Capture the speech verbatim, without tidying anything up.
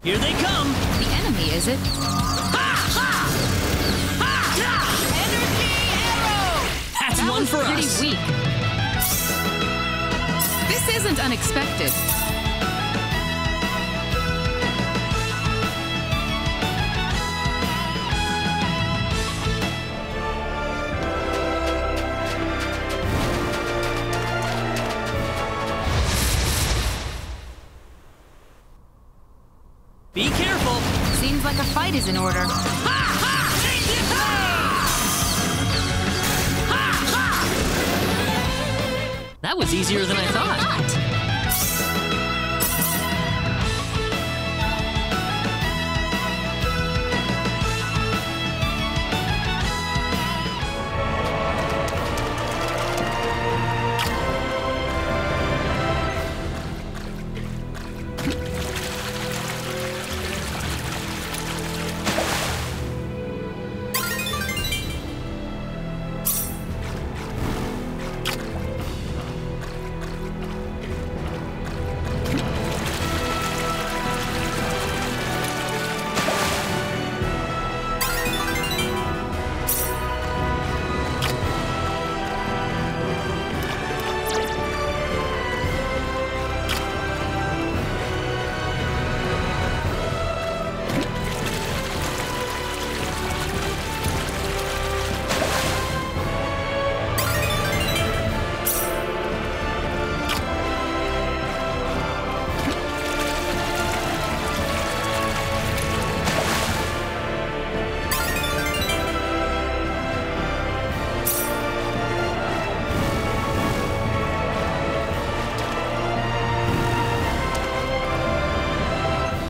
Here they come! The enemy, is it? Ha! Ha! Ha! Ha! Energy arrow! That's That one was for pretty us! Weak. This isn't unexpected. Be careful! Seems like a fight is in order. Ha! Ha! Ha! Ha! That was easier than I thought.